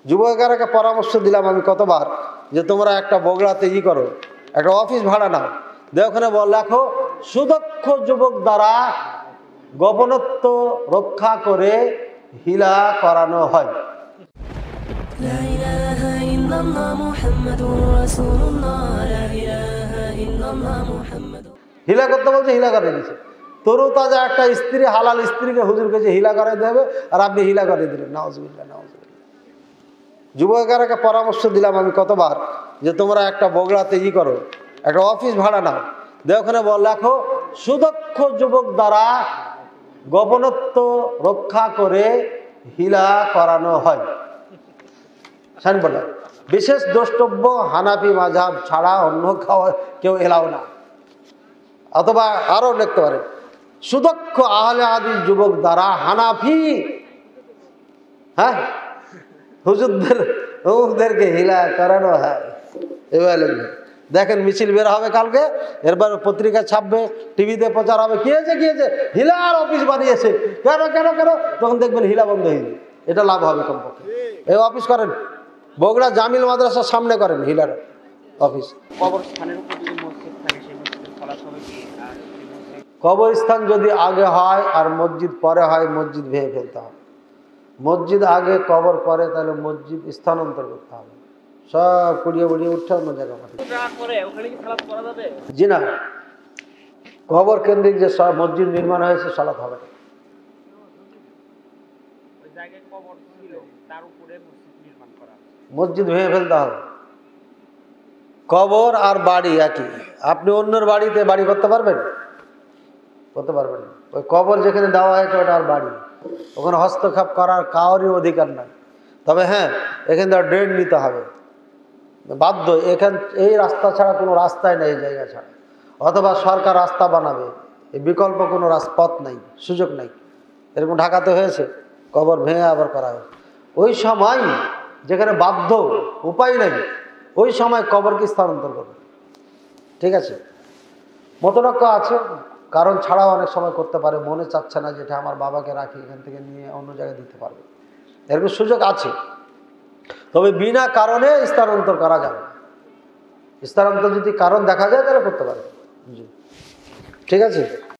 যুবকেরাকে পরামর্শ দিলাম আমি কতবার যে তোমরা একটা বগুড়াতে করো, একটা অফিস ভাড়া নাও, ওখানে লেখো সুদক্ষ যুবক দ্বারা গোপনত্ব রক্ষা করে হিলা করানো হয়। হিলা করতে বলছে, হিলা করে দিচ্ছে। তরু তাজা একটা স্ত্রী, হালাল স্ত্রীকে হুজুর কাছে হিলা করে দেবে, আর আপনি হিলা করে দিলেন। নাউজুবিল্লাহ, নাউজুবিল্লাহ। যুবকেরাকে পরামর্শ দিলাম আমি কতবার যে তোমরা একটা বগুড়াতে করো, একটা অফিস ভাড়া নাও, ওখানে লেখো সুদক্ষ যুবক দ্বারা গোপনত্ব রক্ষা করে হিলা করানো হয়। বলে বিশেষ দ্রষ্টব্য হানাফি মাযহাব ছাড়া অন্য কেউ এলাও না। অথবা আরো লিখতে পারে সুদক্ষ আহলে হাদিস যুবক দ্বারা হানাফি হুজুরদেরকে হিলা করানো হয়। এবার দেখেন মিছিল বের হবে কালকে, এরপর পত্রিকা ছাপবে, টিভিতে প্রচার হবে, কি হয়েছে কি হয়েছে, হিলার অফিস বানিয়েছে, কেন কেন কেন, তখন দেখবেন হিলা বন্ধ হয়ে যাবে। এটা লাভ হবে কমপক্ষে। এই অফিস করেন বগুড়া জামিল মাদ্রাসার সামনে করেন হিলার অফিস। কবরস্থান যদি আগে হয় আর মসজিদ পরে হয়, মসজিদ ভেঙে ফেলতে হবে। মসজিদ আগে কবর পরে, তাহলে মসজিদ স্থানান্তর করতে হবে। সব কুড়িয়ে বুড়িয়ে উঠছে অন্য জায়গা পাঠিয়ে। জি না, কবর কেন্দ্রিক যে সব মসজিদ নির্মাণ হয়েছে সালাত হবে না। মসজিদ ভেঙে ফেলতে হবে। কবর আর বাড়ি একই। আপনি অন্যের বাড়িতে বাড়ি করতে পারবেন? করতে পারবেন না। ওই কবর যেখানে দেওয়া হয়েছে ওটা আর বাড়ি, ওখানে হস্তক্ষেপ করার কারোরই অধিকার নাই। তবে হ্যাঁ, এখান থেকে ড্রেন নিতে হবে বাধ্য। এই রাস্তা ছাড়া কোনো রাস্তাই নেই, এই জায়গা ছাড়া। অথবা সরকার রাস্তা বানাবে, এই বিকল্প কোনো পথ নাই, সুযোগ নাই। এরকম ঢাকাতে হয়েছে, কবর ভেঙে আবার করা হয়েছে। ওই সময় যেখানে বাধ্য, উপায় নেই, ওই সময় কবরকে স্থানান্তর করবে। ঠিক আছে, মতনক্য আছে, কারণ ছাড়াও অনেক সময় করতে পারে, মনে চাচ্ছে না যেটা আমার বাবাকে রাখি, এখান থেকে নিয়ে অন্য জায়গায় দিতে পারবে, এরকম সুযোগ আছে। তবে বিনা কারণে স্থানান্তর করা যাবে না। স্থানান্তর যদি কারণ দেখা যায় তাহলে করতে পারে। জি, ঠিক আছে।